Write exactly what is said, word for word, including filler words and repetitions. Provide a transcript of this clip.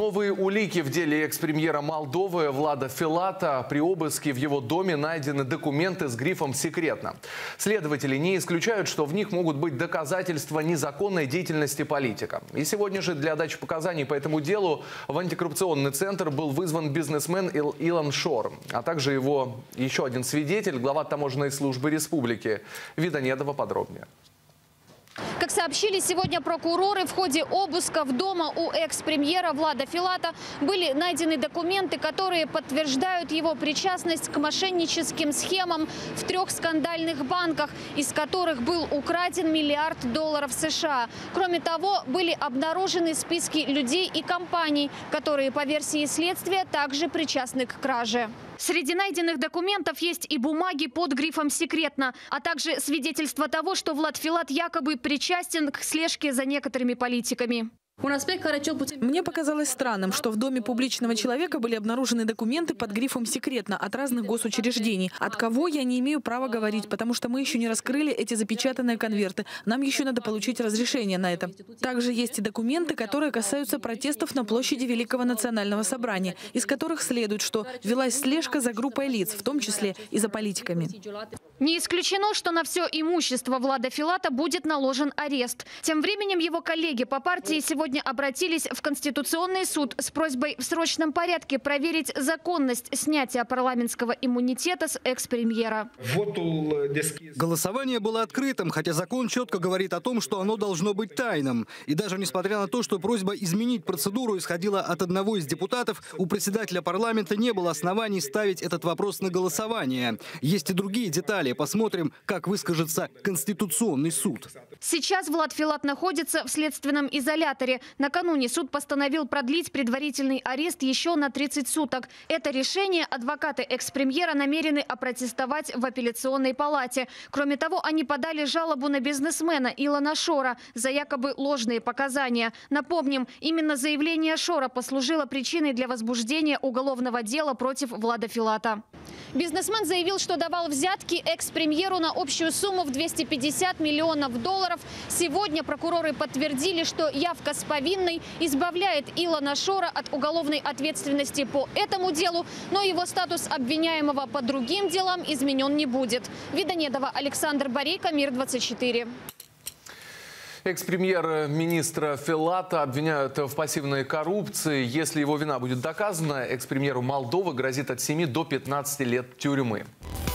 Новые улики в деле экс-премьера Молдовы Влада Филата. При обыске в его доме найдены документы с грифом «Секретно». Следователи не исключают, что в них могут быть доказательства незаконной деятельности политика. И сегодня же для дачи показаний по этому делу в антикоррупционный центр был вызван бизнесмен Ил Илон Шор, а также его еще один свидетель, глава таможенной службы республики. Видонедова подробнее. Как сообщили сегодня прокуроры, в ходе обысков дома у экс-премьера Влада Филата были найдены документы, которые подтверждают его причастность к мошенническим схемам в трех скандальных банках, из которых был украден миллиард долларов США. Кроме того, были обнаружены списки людей и компаний, которые, по версии следствия, также причастны к краже. Среди найденных документов есть и бумаги под грифом «Секретно», а также свидетельство того, что Влад Филат якобы причастен к слежке за некоторыми политиками. Мне показалось странным, что в доме публичного человека были обнаружены документы под грифом «Секретно» от разных госучреждений. От кого, я не имею права говорить, потому что мы еще не раскрыли эти запечатанные конверты. Нам еще надо получить разрешение на это. Также есть и документы, которые касаются протестов на площади Великого национального собрания, из которых следует, что велась слежка за группой лиц, в том числе и за политиками. Не исключено, что на все имущество Влада Филата будет наложен арест. Тем временем его коллеги по партии сегодня обратились в Конституционный суд с просьбой в срочном порядке проверить законность снятия парламентского иммунитета с экс-премьера. Голосование было открытым, хотя закон четко говорит о том, что оно должно быть тайным. И даже несмотря на то, что просьба изменить процедуру исходила от одного из депутатов, у председателя парламента не было оснований ставить этот вопрос на голосование. Есть и другие детали. Посмотрим, как выскажется Конституционный суд. Сейчас Влад Филат находится в следственном изоляторе. Накануне суд постановил продлить предварительный арест еще на тридцать суток. Это решение адвокаты экс-премьера намерены опротестовать в апелляционной палате. Кроме того, они подали жалобу на бизнесмена Илона Шора за якобы ложные показания. Напомним, именно заявление Шора послужило причиной для возбуждения уголовного дела против Влада Филата. Бизнесмен заявил, что давал взятки экс-премьеру на общую сумму в двести пятьдесят миллионов долларов. Сегодня прокуроры подтвердили, что явка с повинной избавляет Илона Шора от уголовной ответственности по этому делу, но его статус обвиняемого по другим делам изменен не будет. Видонедова, Александр Борейко, Мир двадцать четыре. Экс-премьер-министра Филата обвиняют в пассивной коррупции. Если его вина будет доказана, экс-премьеру Молдовы грозит от семи до пятнадцати лет тюрьмы.